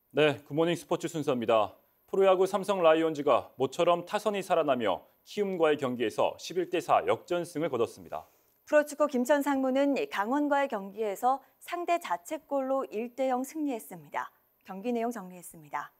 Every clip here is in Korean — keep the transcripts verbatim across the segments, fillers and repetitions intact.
네, 굿모닝 스포츠 순서입니다. 프로야구 삼성 라이온즈가 모처럼 타선이 살아나며 키움과의 경기에서 십일 대 사 역전승을 거뒀습니다. 프로축구 김천 상무는 강원과의 경기에서 상대 자책골로 일 대 영 승리했습니다. 경기 내용 정리했습니다.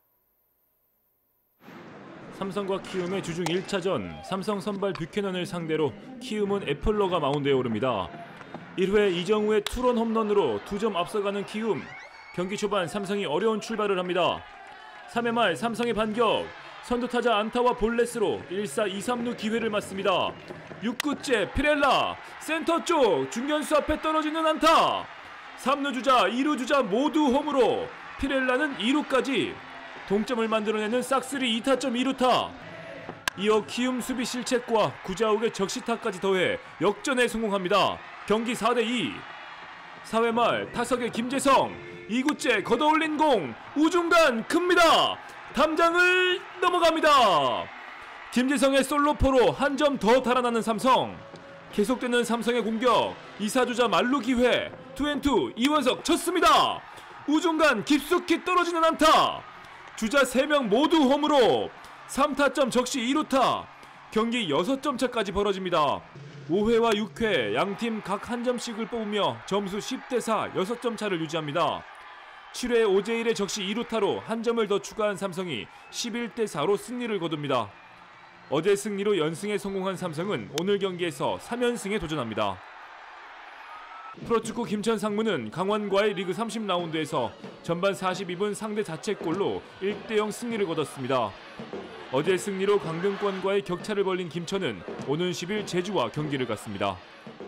삼성과 키움의 주중 일 차전, 삼성 선발 뷰캐넌을 상대로 키움은 애플러가 마운드에 오릅니다. 일 회 이정우의 투런 홈런으로 두 점 앞서가는 키움. 경기 초반 삼성이 어려운 출발을 합니다. 삼 회 말 삼성의 반격. 선두타자 안타와 볼넷으로 일 사 이 삼루 기회를 맞습니다. 육 구째 피렐라 센터 쪽 중견수 앞에 떨어지는 안타. 삼 루 주자 이 루 주자 모두 홈으로 피렐라는 이 루까지 동점을 만들어내는 싹쓸이 이 타점 이 루타. 이어 키움 수비 실책과 구자욱의 적시타까지 더해 역전에 성공합니다. 경기 사 대 이. 사 회 말 타석의 김재성 이 구째 걷어올린 공 우중간 큽니다. 담장을 넘어갑니다. 김재성의 솔로포로 한 점 더 달아나는 삼성. 계속되는 삼성의 공격. 이 사 주자 만루 기회. 투앤투 이원석 쳤습니다. 우중간 깊숙이 떨어지는 안타. 주자 세 명 모두 홈으로 삼 타점 적시 이 루타. 경기 여섯 점 차까지 벌어집니다. 오 회와 육 회 양팀 각 한 점씩을 뽑으며 점수 십 대 사 여섯 점 차를 유지합니다. 칠 회 오제일의 적시 이 루타로 한 점을 더 추가한 삼성이 십일 대 사로 승리를 거둡니다. 어제 승리로 연승에 성공한 삼성은 오늘 경기에서 삼 연승에 도전합니다. 프로축구 김천 상무는 강원과의 리그 삼십 라운드에서 전반 사십이 분 상대 자책골로 일 대 영 승리를 거뒀습니다. 어제 승리로 강등권과의 격차를 벌린 김천은 오는 십 일 제주와 경기를 갖습니다.